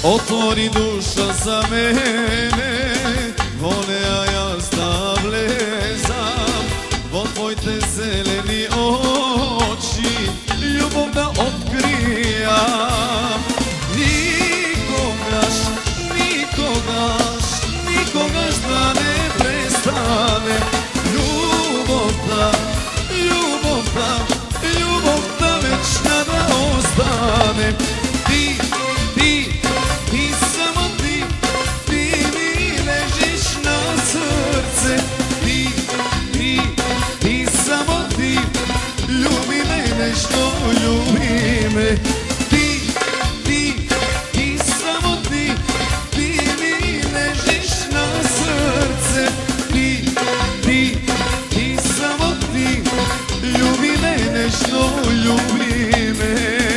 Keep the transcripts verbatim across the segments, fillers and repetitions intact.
Otvori duša za mene, vole a ja stavlezam, vo tvoj te zeleni oči, ljubav da otkrijam. Nikogaš, nikogaš, nikogaš da ne prestane, ljubav da, ljubav da, ljubav da večna da ostane. Ti, ti, ti samo ti, ti mi ležiš na srce. Ti, ti, ti samo ti, ljubi me nešto, ljubi me. Ti, ti, ti samo ti, ti mi ležiš na srce. Ti, ti, ti samo ti, ljubi me nešto, ljubi me.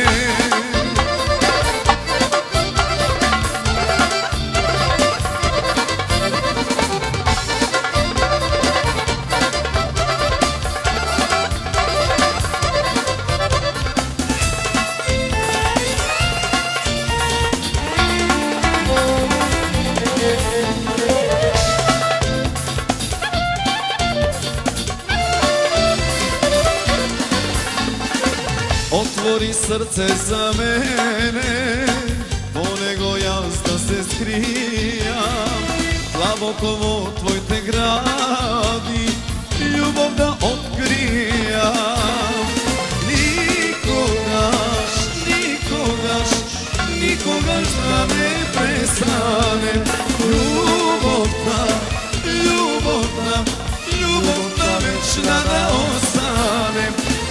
Otvori srce za mene, ponego jaz da se skrijam. Plavokovo tvoj te gradi, ljubav da otkrijam. Nikogaš, nikogaš, nikogaš da ne prestane. Ljubav da, ljubav da, ljubav da večna da ostane.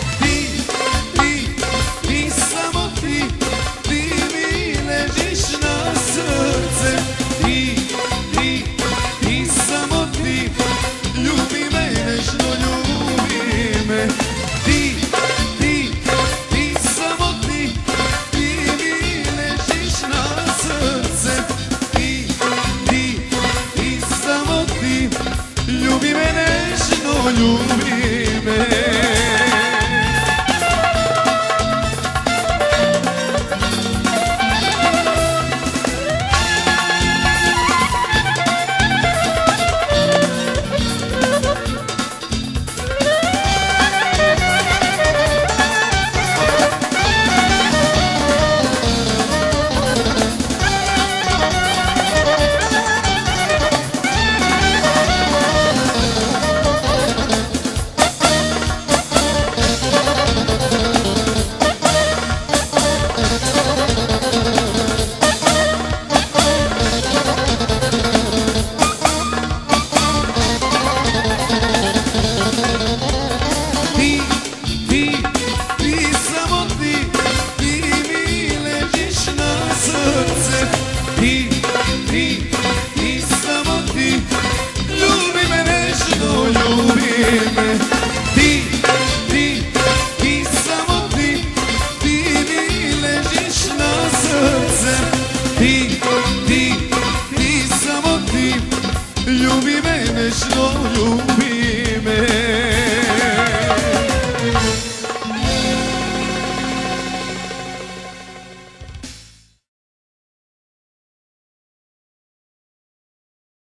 Ljubi me. Ljubi me nešto, ljubi me.